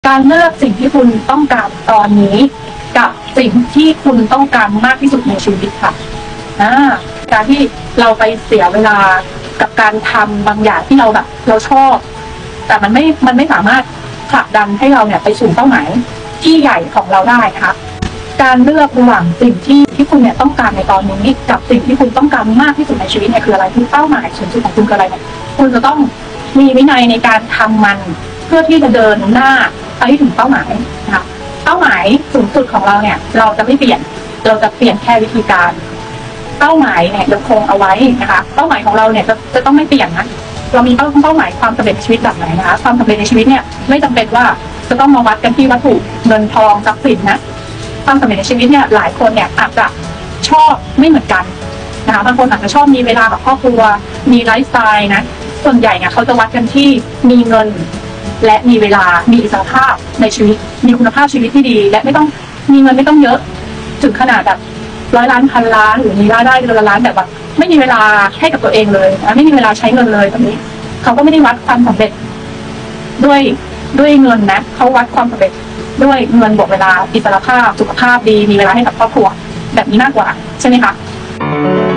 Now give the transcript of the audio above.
การเลือกสิ่งที่คุณต้องการตอนนี้กับสิ่งที่คุณต้องการมากที่สุดในชีวิตค่ะการที่เราไปเสียเวลากับการทำบางอย่างที่เราชอบแต่มันไม่สามารถผลักดันให้เราเนี่ยไปสู่เป้าหมายที่ใหญ่ของเราได้นะคะการเลือกระหว่างสิ่งที่คุณเนี่ยต้องการในตอนนี้กับสิ่งที่คุณต้องการมากที่สุดในชีวิตเนี่ยคืออะไรคือเป้าหมายสูงสุดของคุณคืออะไรเนี่ยคุณจะต้องมีวินัยในการทำมันเพื่อที่จะเดินหน้าไปถึงเป้าหมายนะคะเป้าหมายสูงสุดของเราเนี่ยเราจะไม่เปลี่ยนเราจะเปลี่ยนแค่วิธีการเป้าหมายเนี่ยยังคงเอาไว้นะคะเป้าหมายของเราเนี่ยจะต้องไม่เปลี่ยนนะเรามีเป้าหมายความสำเร็จในชีวิตแบบไหนนะคะความสำเร็จในชีวิตเนี่ยไม่จำเป็นว่าจะต้องมาวัดกันที่วัตถุเงินทองทรัพย์สินนะความสำเร็จในชีวิตเนี่ยหลายคนเนี่ยอาจจะชอบไม่เหมือนกันนะคะบางคนอาจจะชอบมีเวลากับครอบครัวมีไลฟ์สไตล์นะส่วนใหญ่เนี่ยเขาจะวัดกันที่มีเงินและมีเวลามีอิสรภาพในชีวิตมีคุณภาพชีวิตที่ดีและไม่ต้องมีเงินไม่ต้องเยอะถึงขนาดแบบ100 ล้าน1,000 ล้านหรือมีรายได้เดือนละล้านแบบว่าไม่มีเวลาให้กับตัวเองเลยนะไม่มีเวลาใช้เงินเลยแบบนี้เขาก็ไม่ได้วัดความสำเร็จด้วยเงินนะเขาวัดความสำเร็จด้วยเงินบวกเวลาอิสรภาพสุขภาพดีมีเวลาให้กับครอบครัวแบบนี้มากกว่าใช่ไหมคะ